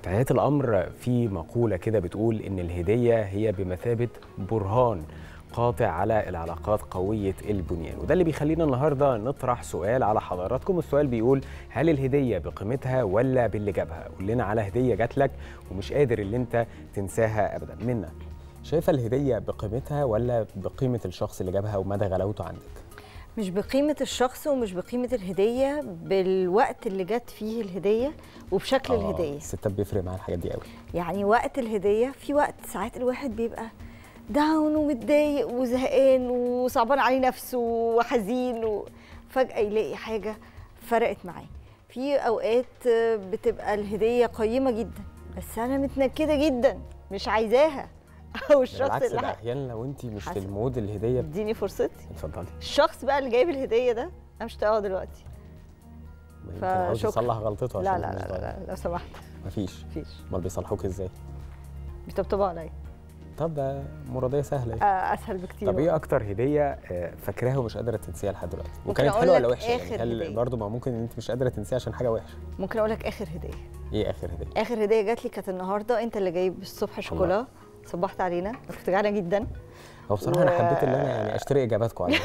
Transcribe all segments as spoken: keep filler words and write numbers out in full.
في حقيقة الأمر في مقولة كده بتقول إن الهدية هي بمثابة برهان قاطع على العلاقات قوية البنيان، وده اللي بيخلينا النهاردة نطرح سؤال على حضراتكم. السؤال بيقول: هل الهدية بقيمتها ولا باللي جابها؟ قول لنا على هدية جات لك ومش قادر اللي انت تنساها أبدا. منا، شايفة الهدية بقيمتها ولا بقيمة الشخص اللي جابها ومدى غلاوته عندك؟ مش بقيمة الشخص ومش بقيمة الهدية، بالوقت اللي جت فيه الهدية وبشكل آه الهدية. الستات بيفرق معاها الحاجات دي قوي. يعني وقت الهدية، في وقت ساعات الواحد بيبقى داون ومتضايق وزهقان وصعبان عليه نفسه وحزين، وفجأة يلاقي حاجة فرقت معاه. في أوقات بتبقى الهدية قيمة جدا بس أنا متنكدة جدا مش عايزاها، او الشخص بالعكس اللي ده احيانا لو انت مش في المود الهديه اديني فرصتي. اتفضلي. الشخص بقى اللي جايب الهديه ده انا مش طايقاه دلوقتي، يمكن عاوز يصلح غلطته. لا لا لا, لا لو سمحت مفيش مفيش. امال بيصلحوك ازاي؟ بيطبطبوا عليا. طب ده مرضيه سهله يعني. آه اسهل بكتير. طب ايه اكتر هديه فاكراها ومش قادره تنسيها لحد دلوقتي وكانت حلوه ولا وحشه؟ يعني هل برضه ما ممكن ان انت مش قادره تنسيها عشان حاجه وحشه؟ ممكن اقول لك اخر هديه. ايه اخر هديه؟ اخر هديه جات لي كانت النهارده، انت اللي جايب الصبح شوكولا، صبحت علينا، انا كنت جعانه جدا. هو بصراحه و... انا حبيت ان انا يعني اشتري اجاباتكم عليها.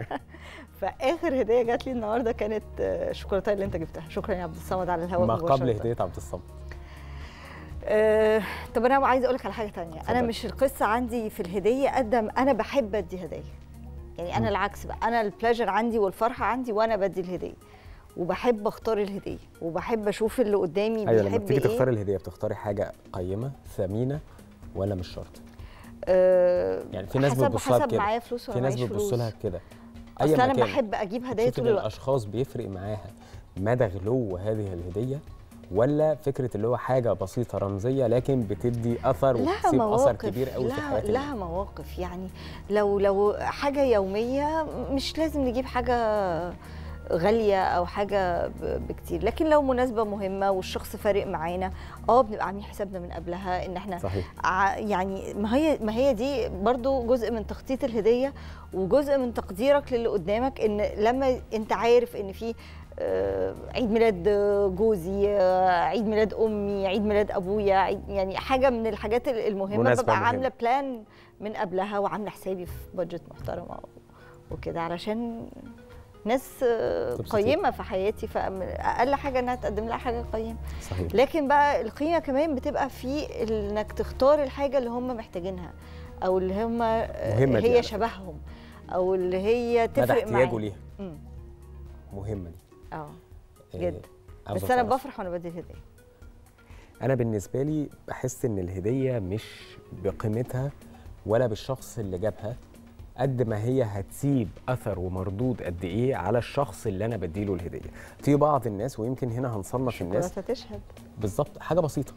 فاخر هديه جات لي النهارده كانت الشوكولاته اللي انت جبتها. شكرا يا عبد الصمد على الهواء ما قبل هديه عبد الصمد. أه... طب انا عايزه اقول لك على حاجه ثانيه. انا مش القصه عندي في الهديه قد ما انا بحب ادي هديه. يعني انا م. العكس بقى، انا البلاجر عندي والفرحه عندي وانا بدي الهديه، وبحب اختار الهديه وبحب اشوف اللي قدامي بيحب ايه. ايوه، لما بتيجي تختاري الهديه بتختاري حاجه قيمه ثمينه ولا مش شرط؟ أه يعني في ناس بتبص لها كده، معايا فلوس ولا في ناس بتبص لها كده. اصل انا بحب اجيب هدايا طول الوقت. الاشخاص بيفرق معاها مدى غلو هذه الهديه ولا فكره اللي هو حاجه بسيطه رمزيه لكن بتدي اثر وبتسيب اثر كبير قوي في حياه الناس؟ لها مواقف. يعني لو لو حاجه يوميه مش لازم نجيب حاجه غاليه او حاجه بكتير، لكن لو مناسبه مهمه والشخص فارق معانا اه بنبقى عاملين حسابنا من قبلها ان احنا صحيح. يعني ما هي ما هي دي برضو جزء من تخطيط الهديه وجزء من تقديرك للي قدامك، ان لما انت عارف ان في عيد ميلاد جوزي، عيد ميلاد امي، عيد ميلاد ابويا، يعني حاجه من الحاجات المهمه ببقى عامله بلان من قبلها وعامله حسابي في بادجت محترمه وكده علشان ناس قيمه في حياتي، فاقل حاجه انها تقدم لها حاجه قيمه. صحيح. لكن بقى القيمه كمان بتبقى في انك تختار الحاجه اللي هم محتاجينها او اللي هم هي شبههم او اللي هي تفرق معاهم. احتياجه ليها مهمه دي. اه جدا. بس انا بفرح وانا بدي الهديه. انا بالنسبه لي بحس ان الهديه مش بقيمتها ولا بالشخص اللي جابها قد ما هي هتسيب اثر ومردود قد ايه على الشخص اللي انا بديله الهديه. في بعض الناس ويمكن هنا هنصنف الناس الشوكولاته تشهد بالظبط، حاجه بسيطه.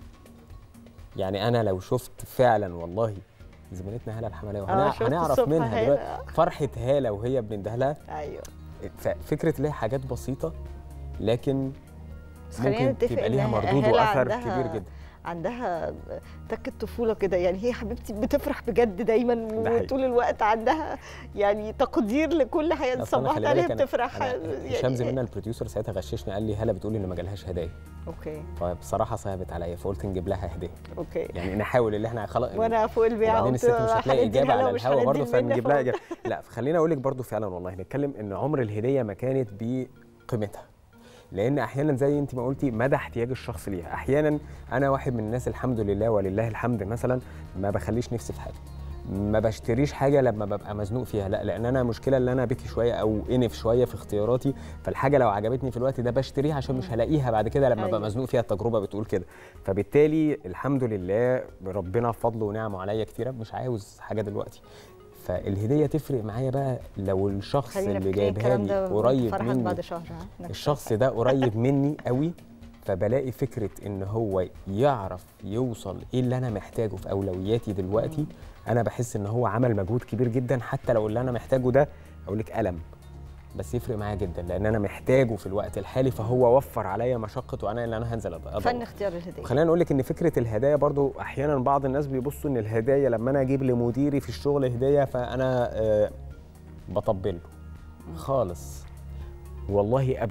يعني انا لو شفت فعلا والله زميلتنا هاله الحملاوي آه هنعرف منها دلوقتي فرحه هاله وهي بندهلها لها. ايوه. ففكره اللي هي حاجات بسيطه لكن ممكن تبقى ليها مردود واثر كبير جدا. عندها تكة طفوله كده، يعني هي حبيبتي بتفرح بجد دايما وطول الوقت عندها يعني تقدير لكل حاجه صبحت عليها بتفرح. هشام زميلنا البروديوسر ساعتها غششني قال لي هاله بتقول ان ما جالهاش هدايا. اوكي. فبصراحه صعبت عليا فقلت نجيب لها هديه. اوكي. يعني نحاول ان احنا خلاص وانا فوق البيعه وبعدين الست مش هتلاقي اجابه على الهوا برضه فنجيب لها اجابه. لا خليني اقول لك برضه فعلا والله نتكلم ان عمر الهديه ما كانت بقيمتها، لان احيانا زي انت ما قلتي مدى احتياج الشخص ليها. احيانا انا واحد من الناس الحمد لله ولله الحمد مثلا ما بخليش نفسي في حاجه، ما بشتريش حاجه لما ببقى مزنوق فيها، لا لان انا مشكله ان انا بكي شويه او انف شويه في اختياراتي، فالحاجه لو عجبتني في الوقت ده بشتريها عشان مش هلاقيها بعد كده لما ابقى مزنوق فيها. التجربه بتقول كده. فبالتالي الحمد لله ربنا فضله ونعمه عليا كتيره، مش عاوز حاجه دلوقتي. فالهديه تفرق معايا بقى لو الشخص اللي جايبها لي قريب مني بعد شهر. الشخص ده قريب مني قوي، فبلاقي فكره ان هو يعرف يوصل ايه اللي انا محتاجه في اولوياتي دلوقتي. انا بحس ان هو عمل مجهود كبير جدا، حتى لو اللي انا محتاجه ده اقول لك الم، بس يفرق معايا جدا لان انا محتاجه في الوقت الحالي، فهو وفر عليا مشقه وانا اللي انا هنزل ادور. فن اختيار الهديه. خلينا نقول لك ان فكره الهدايا برضو احيانا بعض الناس بيبصوا ان الهدايا لما انا اجيب لمديري في الشغل هديه فانا أه بطبل له خالص. والله ابدا.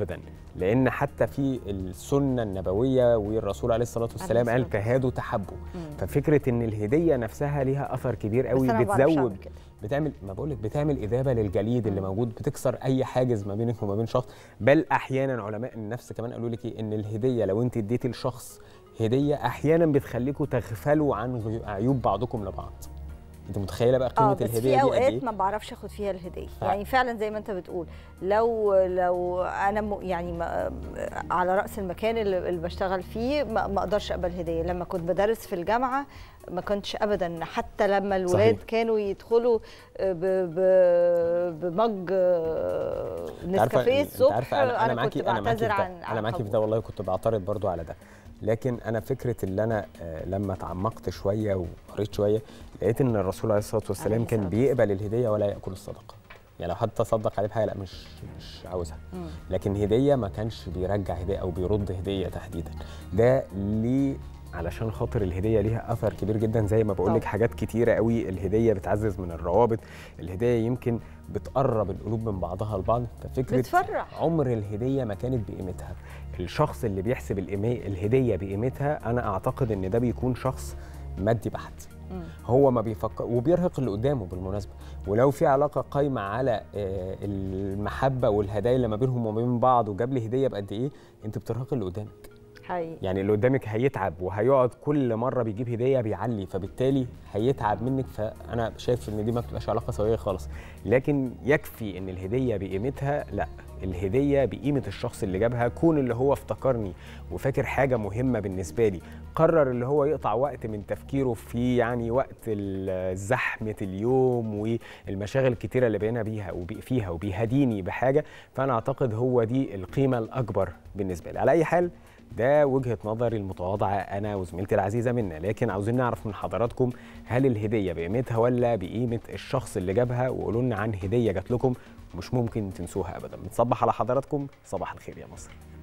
لان حتى في السنه النبويه والرسول عليه الصلاه والسلام قال تهادوا تحبوا. ففكره ان الهديه نفسها ليها اثر كبير قوي، بتزود بتعمل ما بقول لك بتعمل اذابه للجليد اللي موجود، بتكسر اي حاجز ما بينك وما بين شخص. بل احيانا علماء النفس كمان قالوا لك ايه، ان الهديه لو انت اديتي لشخص هديه احيانا بتخليكم تغفلوا عن عيوب بعضكم لبعض. انت متخيله بقى قيمه الهديه دي؟ في اوقات ما بعرفش اخد فيها الهديه، ف... يعني فعلا زي ما انت بتقول، لو لو انا م... يعني ما... على راس المكان اللي, اللي بشتغل فيه ما... ما اقدرش اقبل هديه. لما كنت بدرس في الجامعه ما كنتش ابدا، حتى لما الولاد صحيح. كانوا يدخلوا ب... ب... بمج نسكافيه الصبح، عارفة انا, أنا, أنا كنت بعتذر عن انا معاكي في ده والله، كنت بعترض برضو على ده. لكن انا فكره اللي انا لما تعمقت شويه وقريت شويه لقيت ان الرسول عليه الصلاه والسلام كان بيقبل الهديه ولا ياكل الصدقه. يعني لو حد تصدق عليه بحاجه لا مش مش عاوزها، لكن هديه ما كانش بيرجع هديه او بيرد هديه تحديدا. ده ليه؟ علشان خاطر الهديه ليها اثر كبير جدا، زي ما بقول لك حاجات كتيره قوي. الهديه بتعزز من الروابط، الهديه يمكن بتقرب القلوب من بعضها البعض. ففكره بتفرح. عمر الهديه ما كانت بقيمتها. الشخص اللي بيحسب الهديه بقيمتها انا اعتقد ان ده بيكون شخص مادي بحت. هو ما بيفكر وبيرهق اللي قدامه بالمناسبه. ولو في علاقه قايمه على المحبه والهدايا اللي ما بينهم وما بين بعض وجاب لي هديه بقد ايه، انت بترهق اللي قدامك حقيقي. يعني اللي قدامك هيتعب وهيقعد كل مره بيجيب هديه بيعلي، فبالتالي هيتعب منك. فانا شايف ان دي ما بتبقاش علاقه سويه خالص. لكن يكفي ان الهديه بقيمتها، لا، الهديه بقيمه الشخص اللي جابها. كون اللي هو افتكرني وفاكر حاجه مهمه بالنسبه لي، قرر اللي هو يقطع وقت من تفكيره في يعني وقت زحمه اليوم والمشاغل الكتيره اللي بقينا بيها وفيها وبيهديني بحاجه، فانا اعتقد هو دي القيمه الاكبر بالنسبه لي. على اي حال ده وجهة نظري المتواضعة أنا وزميلتي العزيزة منى، لكن عاوزين نعرف من حضراتكم هل الهدية بقيمتها ولا بقيمة الشخص اللي جابها؟ وقولوا لنا عن هدية جات لكم مش ممكن تنسوها أبدا. بنصبح على حضراتكم، صباح الخير يا مصر.